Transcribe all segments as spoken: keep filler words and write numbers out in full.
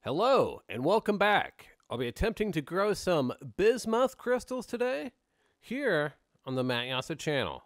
Hello and welcome back. I'll be attempting to grow some bismuth crystals today here on the Matt Jasa channel.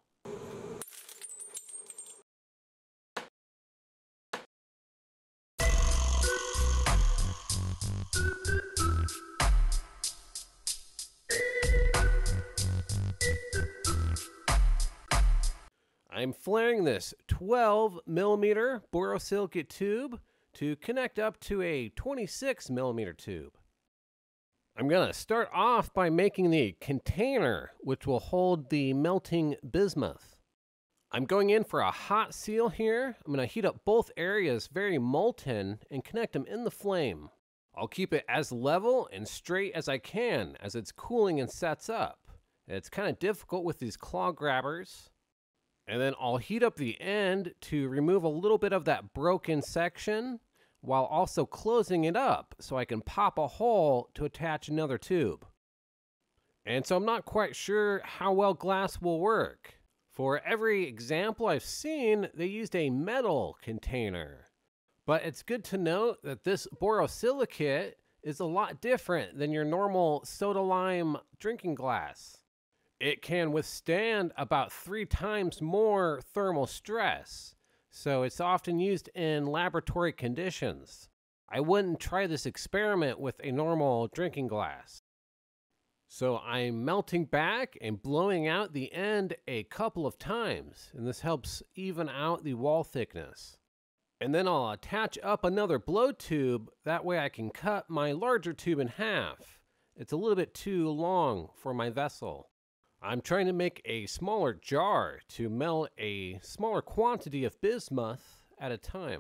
I'm flaring this twelve millimeter borosilicate tube to connect up to a twenty-six millimeter tube. I'm going to start off by making the container which will hold the melting bismuth. I'm going in for a hot seal here. I'm going to heat up both areas very molten and connect them in the flame. I'll keep it as level and straight as I can as it's cooling and sets up. It's kind of difficult with these claw grabbers. And then I'll heat up the end to remove a little bit of that broken section while also closing it up so I can pop a hole to attach another tube. And so I'm not quite sure how well glass will work. For every example I've seen, they used a metal container. But it's good to note that this borosilicate is a lot different than your normal soda lime drinking glass. It can withstand about three times more thermal stress, so it's often used in laboratory conditions. I wouldn't try this experiment with a normal drinking glass. So I'm melting back and blowing out the end a couple of times, and this helps even out the wall thickness. And then I'll attach up another blow tube, that way I can cut my larger tube in half. It's a little bit too long for my vessel. I'm trying to make a smaller jar to melt a smaller quantity of bismuth at a time.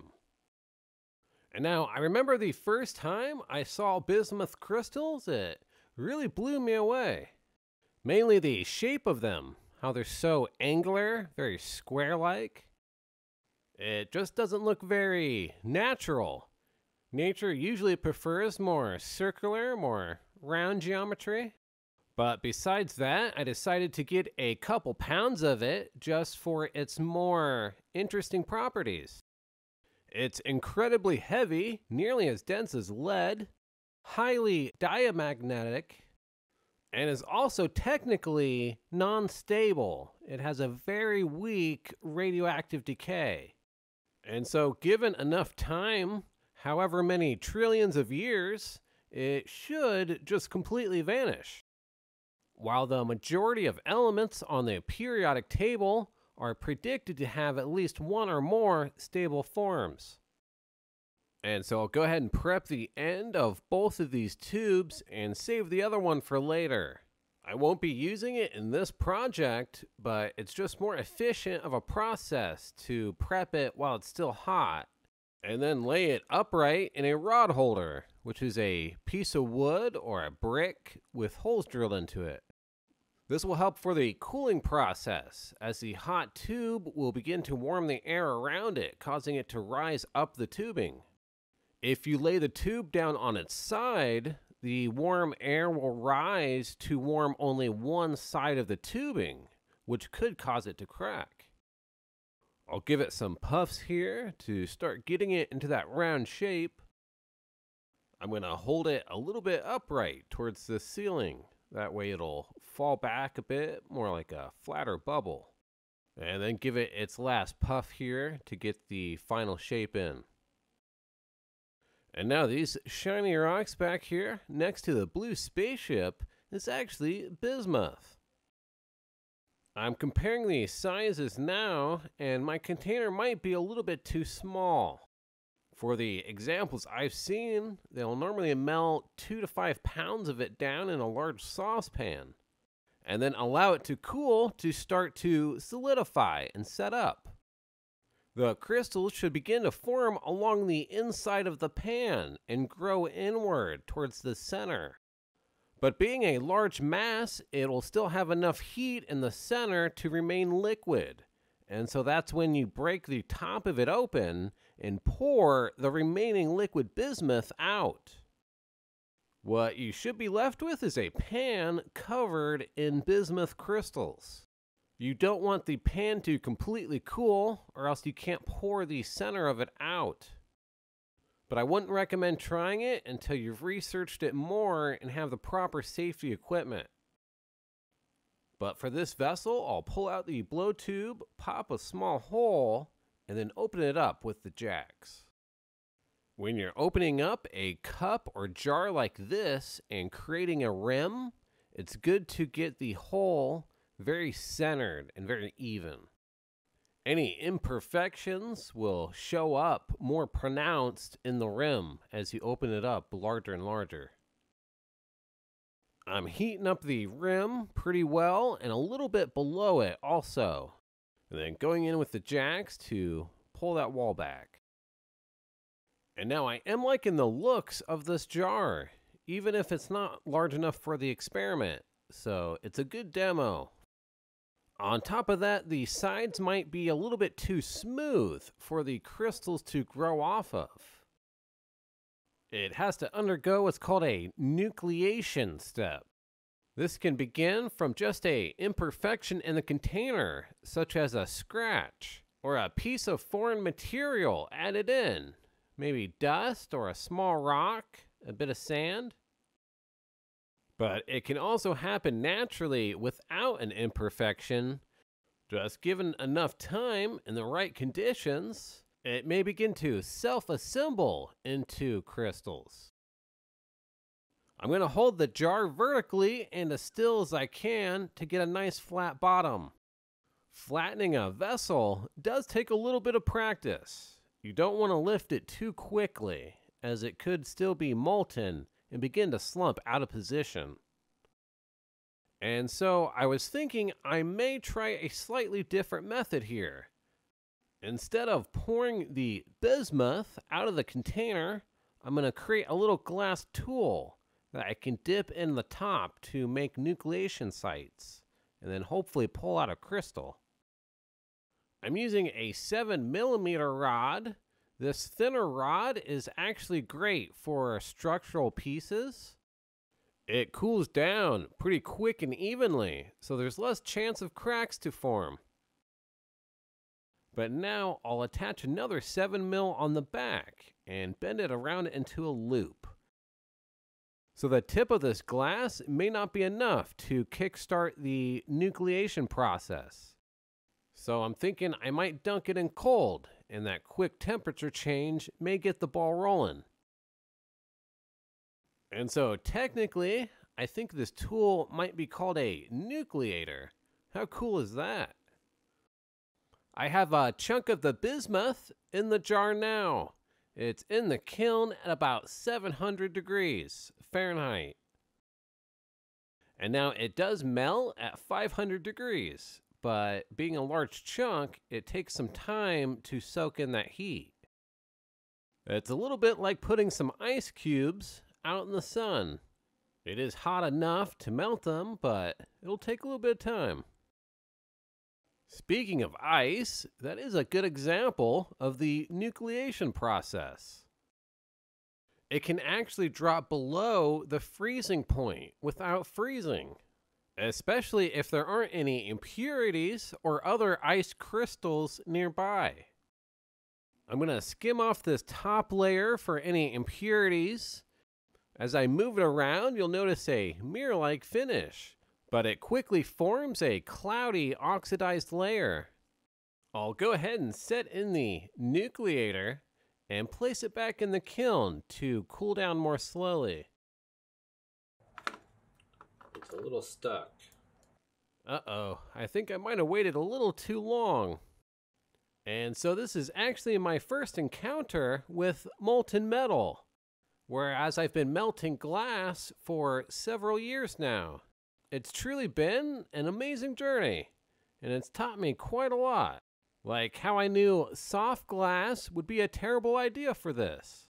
And now I remember the first time I saw bismuth crystals, it really blew me away. Mainly the shape of them, how they're so angular, very square-like. It just doesn't look very natural. Nature usually prefers more circular, more round geometry. But besides that, I decided to get a couple pounds of it just for its more interesting properties. It's incredibly heavy, nearly as dense as lead, highly diamagnetic, and is also technically non-stable. It has a very weak radioactive decay. And so given enough time, however many trillions of years, it should just completely vanish. While the majority of elements on the periodic table are predicted to have at least one or more stable forms. And so I'll go ahead and prep the end of both of these tubes and save the other one for later. I won't be using it in this project, but it's just more efficient of a process to prep it while it's still hot, and then lay it upright in a rod holder, which is a piece of wood or a brick with holes drilled into it. This will help for the cooling process, as the hot tube will begin to warm the air around it, causing it to rise up the tubing. If you lay the tube down on its side, the warm air will rise to warm only one side of the tubing, which could cause it to crack. I'll give it some puffs here to start getting it into that round shape. I'm going to hold it a little bit upright towards the ceiling. That way it'll fall back a bit, more like a flatter bubble. And then give it its last puff here to get the final shape in. And now these shiny rocks back here next to the blue spaceship is actually bismuth. I'm comparing the sizes now, and my container might be a little bit too small. For the examples I've seen, they'll normally melt two to five pounds of it down in a large saucepan, and then allow it to cool to start to solidify and set up. The crystals should begin to form along the inside of the pan and grow inward towards the center. But being a large mass, it will still have enough heat in the center to remain liquid. And so that's when you break the top of it open and pour the remaining liquid bismuth out. What you should be left with is a pan covered in bismuth crystals. You don't want the pan to completely cool, or else you can't pour the center of it out. but I wouldn't recommend trying it until you've researched it more and have the proper safety equipment. But for this vessel, I'll pull out the blow tube, pop a small hole, and then open it up with the jacks. When you're opening up a cup or jar like this and creating a rim, it's good to get the hole very centered and very even. Any imperfections will show up more pronounced in the rim as you open it up larger and larger. I'm heating up the rim pretty well and a little bit below it also. And then going in with the jacks to pull that wall back. And now I am liking the looks of this jar, even if it's not large enough for the experiment. So it's a good demo. On top of that, the sides might be a little bit too smooth for the crystals to grow off of. It has to undergo what's called a nucleation step. This can begin from just an imperfection in the container, such as a scratch or a piece of foreign material added in, maybe dust or a small rock, a bit of sand. But it can also happen naturally without an imperfection. Just given enough time and the right conditions, it may begin to self-assemble into crystals. I'm going to hold the jar vertically and as still as I can to get a nice flat bottom. Flattening a vessel does take a little bit of practice. You don't want to lift it too quickly, as it could still be molten and begin to slump out of position. And so I was thinking I may try a slightly different method here. Instead of pouring the bismuth out of the container, I'm going to create a little glass tool that I can dip in the top to make nucleation sites, and then hopefully pull out a crystal. I'm using a seven millimeter rod. This thinner rod is actually great for structural pieces. It cools down pretty quick and evenly, so there's less chance of cracks to form. But now I'll attach another seven mil on the back and bend it around into a loop. So the tip of this glass may not be enough to kickstart the nucleation process. So I'm thinking I might dunk it in cold, and that quick temperature change may get the ball rolling. And so technically, I think this tool might be called a nucleator. How cool is that? I have a chunk of the bismuth in the jar now. It's in the kiln at about seven hundred degrees Fahrenheit. And now it does melt at five hundred degrees, but being a large chunk, it takes some time to soak in that heat. It's a little bit like putting some ice cubes out in the sun. It is hot enough to melt them, but it'll take a little bit of time. Speaking of ice, that is a good example of the nucleation process. It can actually drop below the freezing point without freezing, especially if there aren't any impurities or other ice crystals nearby. I'm going to skim off this top layer for any impurities. As I move it around, you'll notice a mirror-like finish, but it quickly forms a cloudy oxidized layer. I'll go ahead and set in the nucleator and place it back in the kiln to cool down more slowly. It's a little stuck. Uh-oh, I think I might have waited a little too long. And so this is actually my first encounter with molten metal, whereas I've been melting glass for several years now. It's truly been an amazing journey, and it's taught me quite a lot. Like how I knew soft glass would be a terrible idea for this.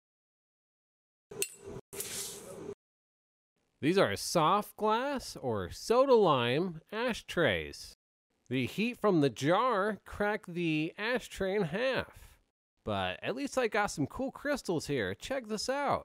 These are soft glass or soda lime ashtrays. The heat from the jar cracked the ashtray in half. But at least I got some cool crystals here. Check this out.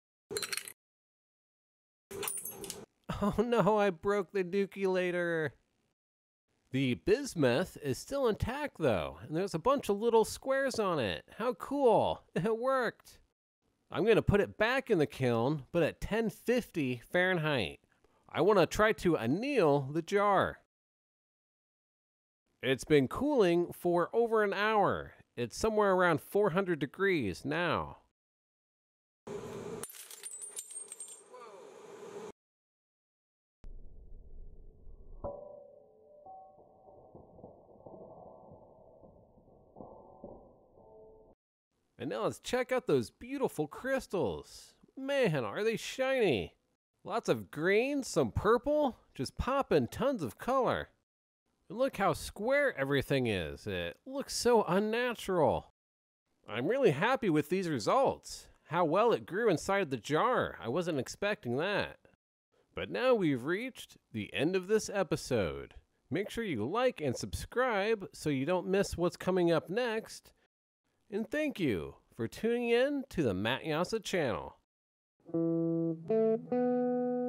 Oh no, I broke the nucleator. The bismuth is still intact though, and there's a bunch of little squares on it. How cool, it worked. I'm going to put it back in the kiln, but at ten fifty Fahrenheit. I want to try to anneal the jar. It's been cooling for over an hour. It's somewhere around four hundred degrees now. And now let's check out those beautiful crystals. Man, are they shiny. Lots of green, some purple, just popping tons of color. And look how square everything is. It looks so unnatural. I'm really happy with these results. How well it grew inside the jar. I wasn't expecting that. But now we've reached the end of this episode. Make sure you like and subscribe so you don't miss what's coming up next. And thank you for tuning in to the Matt Jasa channel.